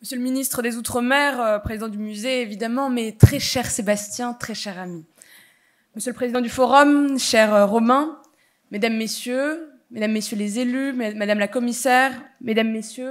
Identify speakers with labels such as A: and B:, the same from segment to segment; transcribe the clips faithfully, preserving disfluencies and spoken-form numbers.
A: Monsieur le ministre des Outre-mer, euh, président du musée, évidemment, mais très cher Sébastien, très cher ami. Monsieur le président du Forum, cher euh, Romain, mesdames, messieurs, mesdames, messieurs les élus, madame la commissaire, mesdames, messieurs,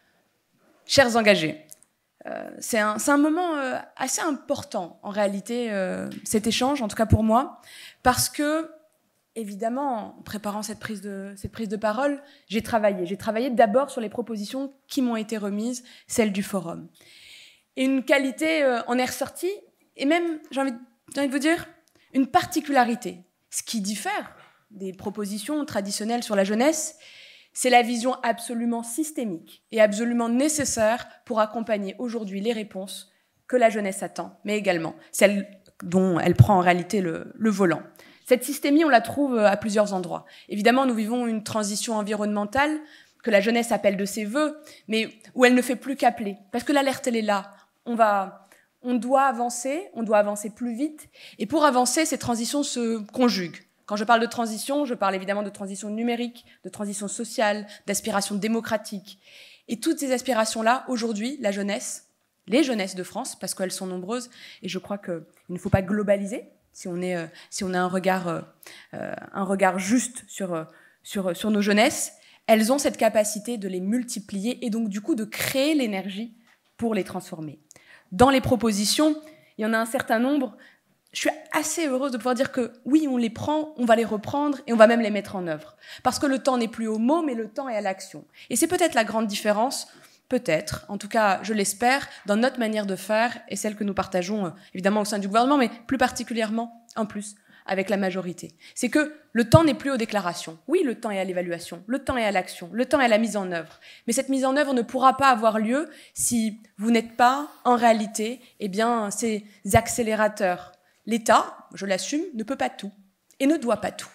A: chers engagés. Euh, c'est un, un moment euh, assez important, en réalité, euh, cet échange, en tout cas pour moi, parce que, évidemment, en préparant cette prise de, cette prise de parole, j'ai travaillé. J'ai travaillé d'abord sur les propositions qui m'ont été remises, celles du Forum. Et une qualité euh, en est ressortie, et même, j'ai envie, j'ai envie de vous dire, une particularité. Ce qui diffère des propositions traditionnelles sur la jeunesse, c'est la vision absolument systémique et absolument nécessaire pour accompagner aujourd'hui les réponses que la jeunesse attend, mais également celles dont elle prend en réalité le, le volant. Cette systémie, on la trouve à plusieurs endroits. Évidemment, nous vivons une transition environnementale que la jeunesse appelle de ses voeux, mais où elle ne fait plus qu'appeler. Parce que l'alerte, elle est là. On va, on doit avancer, on doit avancer plus vite. Et pour avancer, ces transitions se conjuguent. Quand je parle de transition, je parle évidemment de transition numérique, de transition sociale, d'aspiration démocratique. Et toutes ces aspirations-là, aujourd'hui, la jeunesse, les jeunesses de France, parce qu'elles sont nombreuses, et je crois qu'il ne faut pas globaliser, si on, est, euh, si on a un regard, euh, un regard juste sur, euh, sur, sur nos jeunesses, elles ont cette capacité de les multiplier et donc du coup de créer l'énergie pour les transformer. Dans les propositions, il y en a un certain nombre. Je suis assez heureuse de pouvoir dire que oui, on les prend, on va les reprendre et on va même les mettre en œuvre. Parce que le temps n'est plus au mot, mais le temps est à l'action. Et c'est peut-être la grande différence, peut-être, en tout cas je l'espère, dans notre manière de faire et celle que nous partageons évidemment au sein du gouvernement, mais plus particulièrement, en plus, avec la majorité. C'est que le temps n'est plus aux déclarations. Oui, le temps est à l'évaluation, le temps est à l'action, le temps est à la mise en œuvre. Mais cette mise en œuvre ne pourra pas avoir lieu si vous n'êtes pas, en réalité, eh bien, ces accélérateurs. L'État, je l'assume, ne peut pas tout et ne doit pas tout.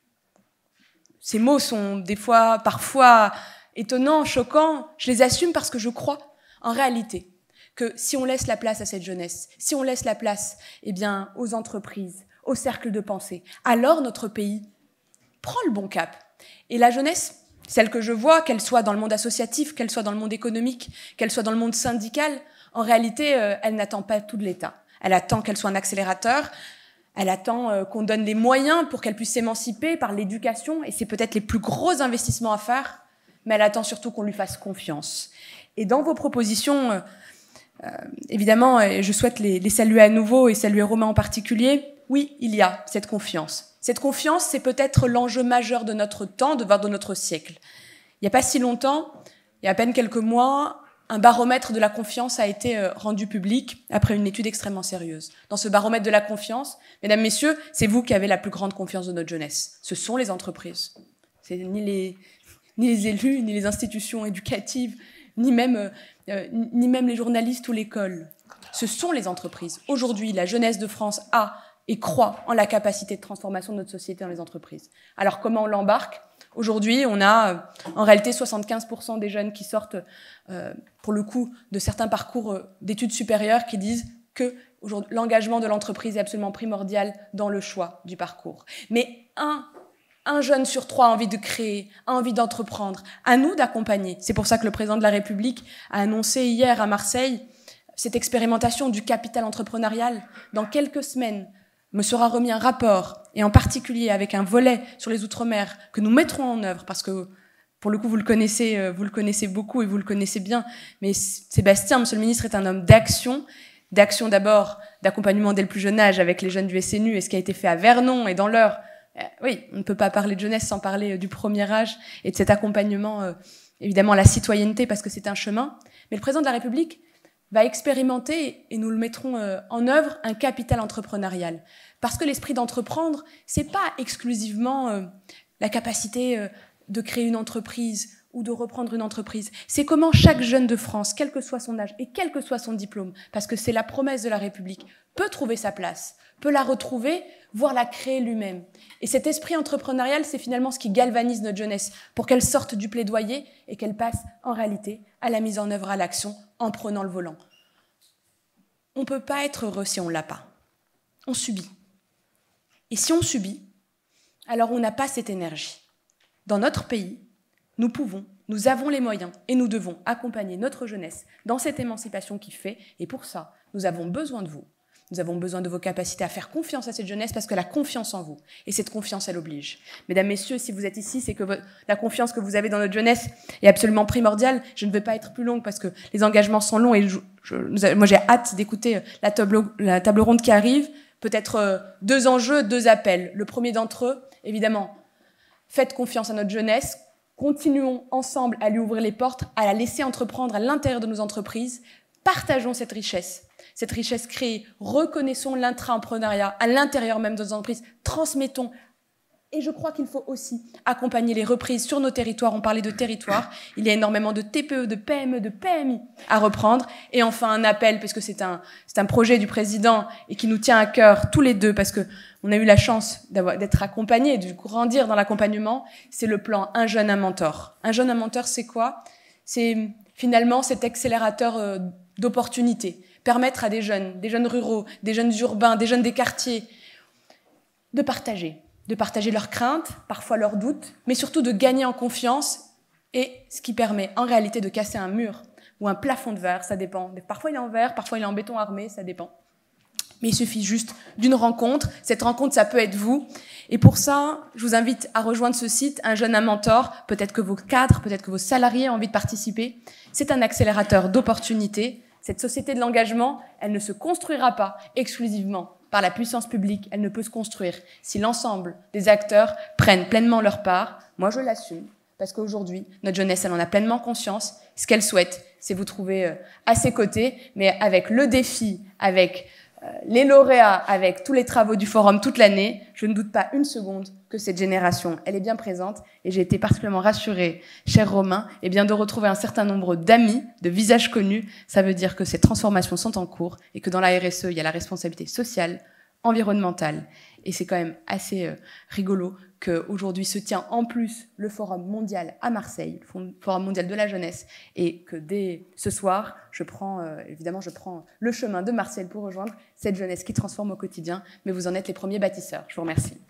A: Ces mots sont des fois, parfois, étonnants, choquants. Je les assume parce que je crois, en réalité, que si on laisse la place à cette jeunesse, si on laisse la place eh bien, aux entreprises, aux cercles de pensée, alors notre pays prend le bon cap. Et la jeunesse, celle que je vois, qu'elle soit dans le monde associatif, qu'elle soit dans le monde économique, qu'elle soit dans le monde syndical, en réalité, euh, elle n'attend pas tout de l'État. Elle attend qu'elle soit un accélérateur, elle attend euh, qu'on donne les moyens pour qu'elle puisse s'émanciper par l'éducation, et c'est peut-être les plus gros investissements à faire, mais elle attend surtout qu'on lui fasse confiance. Et dans vos propositions, euh, euh, évidemment, et je souhaite les, les saluer à nouveau, et saluer Romain en particulier, oui, il y a cette confiance. Cette confiance, c'est peut-être l'enjeu majeur de notre temps, de, de notre siècle. Il n'y a pas si longtemps, il y a à peine quelques mois, un baromètre de la confiance a été rendu public après une étude extrêmement sérieuse. Dans ce baromètre de la confiance, mesdames, messieurs, c'est vous qui avez la plus grande confiance de notre jeunesse. Ce sont les entreprises. C'est ni les, ni les élus, ni les institutions éducatives, ni même, euh, ni même les journalistes ou l'école. Ce sont les entreprises. Aujourd'hui, la jeunesse de France a et croit en la capacité de transformation de notre société dans les entreprises. Alors comment on l'embarque ? Aujourd'hui, on a euh, en réalité soixante-quinze pour cent des jeunes qui sortent, euh, pour le coup, de certains parcours euh, d'études supérieures qui disent que l'engagement de l'entreprise est absolument primordial dans le choix du parcours. Mais un, un jeune sur trois a envie de créer, a envie d'entreprendre. À nous d'accompagner. C'est pour ça que le président de la République a annoncé hier à Marseille cette expérimentation du capital entrepreneurial. Dans quelques semaines, me sera remis un rapport, et en particulier avec un volet sur les Outre-mer que nous mettrons en œuvre, parce que, pour le coup, vous le connaissez, vous le connaissez beaucoup et vous le connaissez bien, mais Sébastien, monsieur le ministre, est un homme d'action, d'action d'abord, d'accompagnement dès le plus jeune âge avec les jeunes du S N U, et ce qui a été fait à Vernon et dans l'Eure. Oui, on ne peut pas parler de jeunesse sans parler du premier âge et de cet accompagnement, euh, évidemment, à la citoyenneté, parce que c'est un chemin. Mais le président de la République va expérimenter, et nous le mettrons euh, en œuvre, un capital entrepreneurial. Parce que l'esprit d'entreprendre, c'est pas exclusivement euh, la capacité euh, de créer une entreprise ou de reprendre une entreprise. C'est comment chaque jeune de France, quel que soit son âge et quel que soit son diplôme, parce que c'est la promesse de la République, peut trouver sa place, peut la retrouver, voire la créer lui-même. Et cet esprit entrepreneurial, c'est finalement ce qui galvanise notre jeunesse pour qu'elle sorte du plaidoyer et qu'elle passe en réalité à la mise en œuvre, à l'action, en prenant le volant. On ne peut pas être heureux si on ne l'a pas. On subit. Et si on subit, alors on n'a pas cette énergie. Dans notre pays, nous pouvons Nous avons les moyens et nous devons accompagner notre jeunesse dans cette émancipation qui fait. Et pour ça, nous avons besoin de vous. Nous avons besoin de vos capacités à faire confiance à cette jeunesse parce que la confiance en vous, et cette confiance, elle oblige. Mesdames, Messieurs, si vous êtes ici, c'est que la confiance que vous avez dans notre jeunesse est absolument primordiale. Je ne vais pas être plus longue parce que les engagements sont longs et je, je, moi j'ai hâte d'écouter la table, la table ronde qui arrive. Peut-être euh, deux enjeux, deux appels. Le premier d'entre eux, évidemment, faites confiance à notre jeunesse. Continuons ensemble à lui ouvrir les portes, à la laisser entreprendre à l'intérieur de nos entreprises. Partageons cette richesse. Cette richesse créée, reconnaissons l'intrapreneuriat à l'intérieur même de nos entreprises, transmettons. Et je crois qu'il faut aussi accompagner les reprises sur nos territoires. On parlait de territoires. Il y a énormément de T P E, de P M E, de P M I à reprendre. Et enfin, un appel, parce que c'est un, c'est un projet du président et qui nous tient à cœur tous les deux, parce que on a eu la chance d'avoir, d'être accompagnés, de grandir dans l'accompagnement. C'est le plan Un jeune, un mentor. Un jeune, un mentor, c'est quoi? C'est finalement cet accélérateur euh, d'opportunités. Permettre à des jeunes, des jeunes ruraux, des jeunes urbains, des jeunes des quartiers, de partager, de partager leurs craintes, parfois leurs doutes, mais surtout de gagner en confiance, et ce qui permet en réalité de casser un mur ou un plafond de verre, ça dépend. Parfois il est en verre, parfois il est en béton armé, ça dépend. Mais il suffit juste d'une rencontre. Cette rencontre, ça peut être vous. Et pour ça, je vous invite à rejoindre ce site, Un jeune, un mentor. Peut-être que vos cadres, peut-être que vos salariés ont envie de participer. C'est un accélérateur d'opportunités. Cette société de l'engagement, elle ne se construira pas exclusivement par la puissance publique. Elle ne peut se construire si l'ensemble des acteurs prennent pleinement leur part. Moi, je l'assume, parce qu'aujourd'hui, notre jeunesse, elle en a pleinement conscience. Ce qu'elle souhaite, c'est vous trouver à ses côtés, mais avec le défi, avec les lauréats, avec tous les travaux du forum toute l'année, je ne doute pas une seconde que cette génération, elle est bien présente. Et j'ai été particulièrement rassurée, cher Romain, eh bien de retrouver un certain nombre d'amis, de visages connus. Ça veut dire que ces transformations sont en cours et que dans la R S E, il y a la responsabilité sociale, environnementale. Et c'est quand même assez euh, rigolo qu'aujourd'hui se tient en plus le Forum mondial à Marseille, le Forum mondial de la jeunesse, et que dès ce soir, je prends, euh, évidemment, je prends le chemin de Marseille pour rejoindre cette jeunesse qui transforme au quotidien. Mais vous en êtes les premiers bâtisseurs. Je vous remercie.